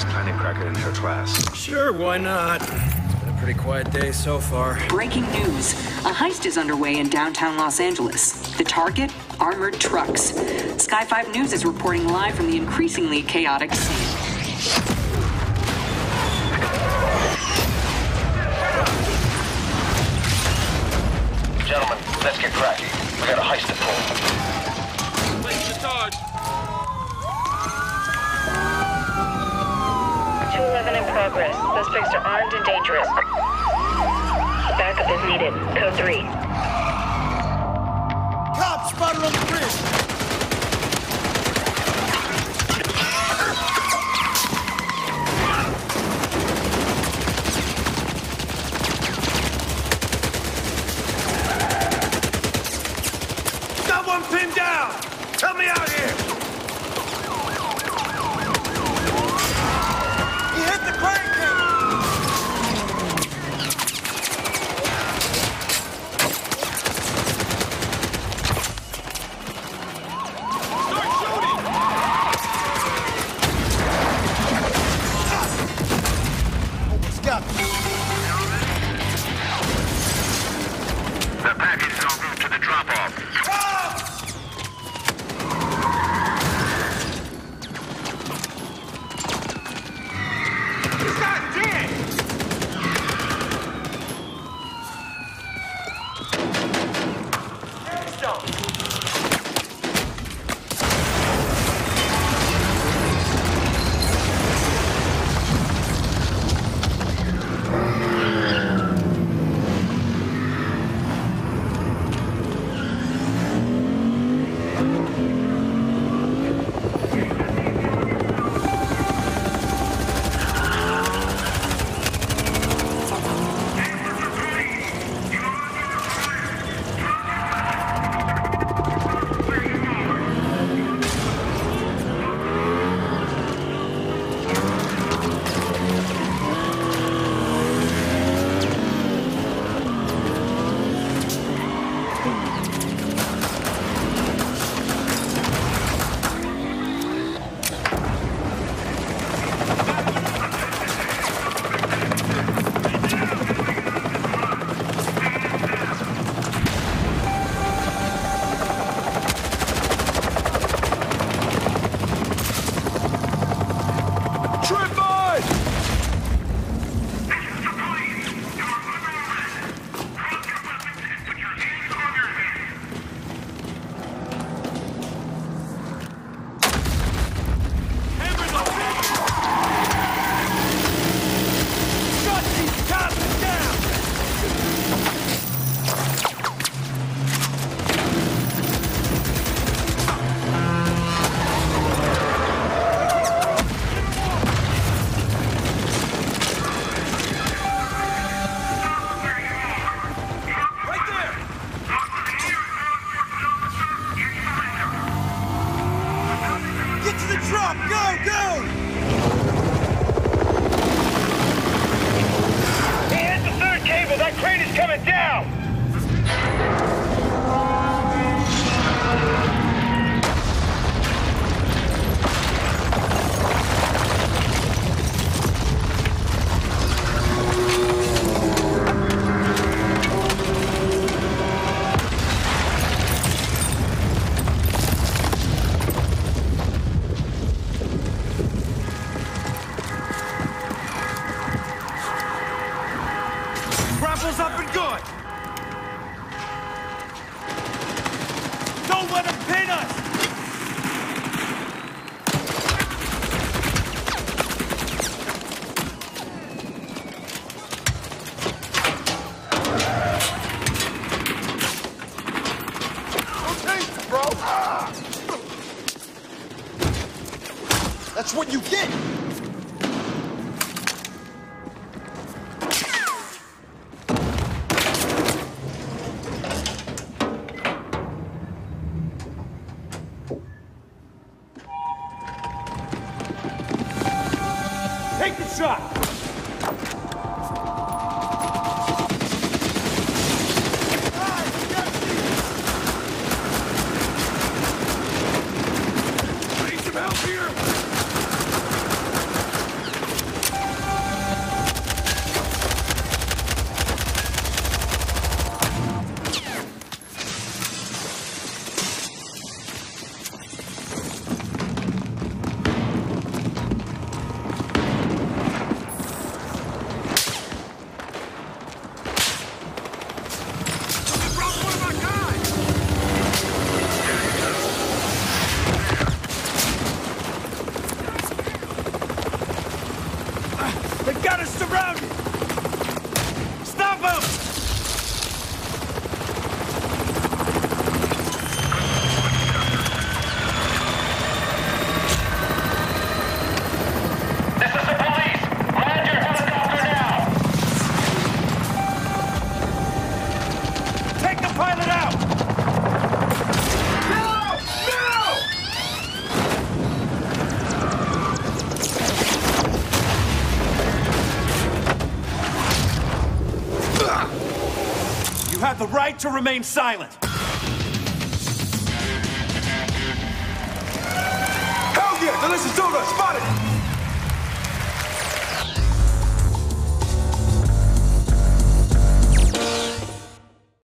biggest planet cracker in her class. Sure, why not? It's been a pretty quiet day so far. Breaking news. A heist is underway in downtown Los Angeles. The target? Armored trucks. Sky 5 News is reporting live from the increasingly chaotic scene. Gentlemen, let's get cracking. We got a heist to pull. Place the charge. 211 in progress. Suspects are armed and dangerous. Backup is needed. Code 3. Cops spotted on the bridge! Got one pinned down! Help me out here! He hit the crane cable! Start shooting! Almost got me. The package is en route to the drop-off. He's not dead! Headstone! Get to the truck! Go, go! He hit the third cable! That crane is coming down! Grapple's up and good! Don't let him pin us! Rotation, bro! That's what you get! Take the shot! Need some help here! They got us surrounded! Stop them! This is the police! Land your helicopter now! Take the pilot out! No! No! You have the right to remain silent. Hell yeah! Delicious donut! Spotted!